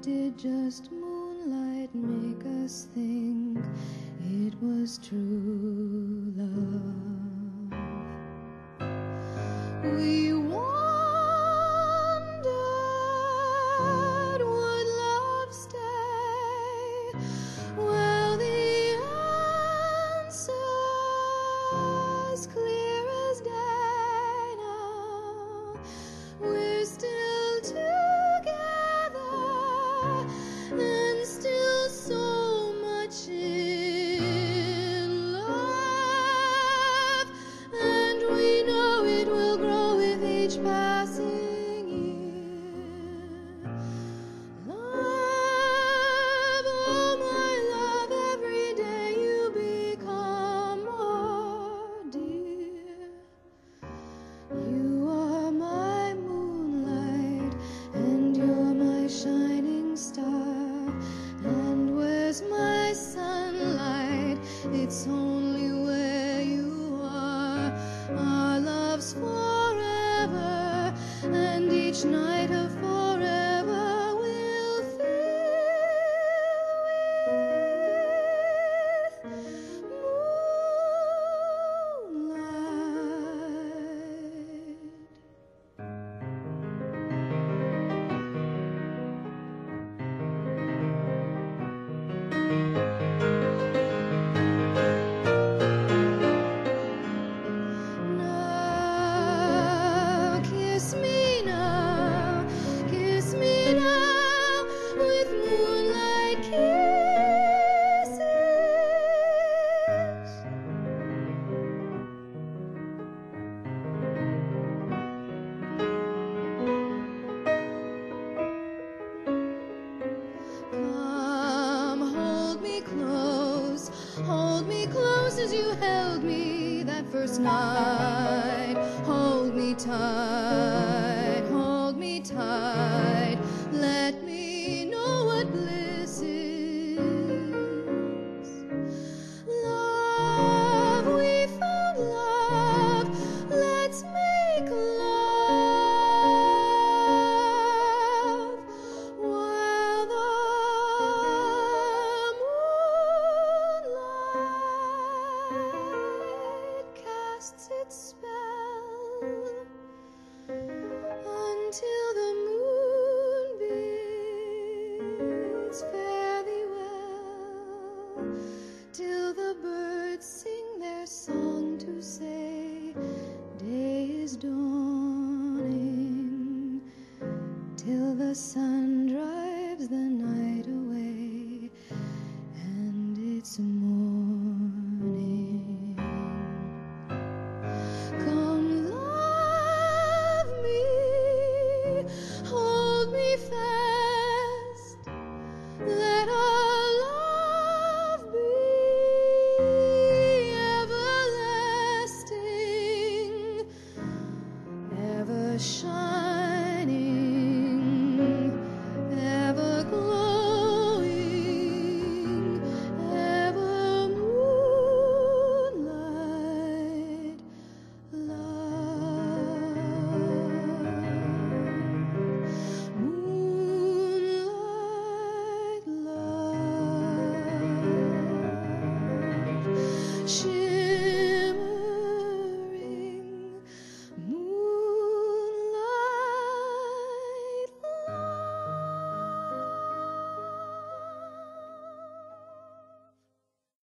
did just moonlight make us think it was true love? We wondered, would love stay? Well, the answer's clear as day now. We're still together and still so much in love, and we know it will grow with each passing year. Love, oh my love, every day you become more dear. You are my moonlight, and you're my shining star. And where's my sunlight? It's only where you are. Our love's forever, and each night of forever will fill with moonlight. Now, kiss me now, with moonlight kisses. Come, hold me close as you held me that first night. Hold me tight, let me know what bliss is. Love, we found love, let's make love while the moonlight casts its spell, until the moon bids fare thee well, till the birds sing their song to say day is dawning, till the sun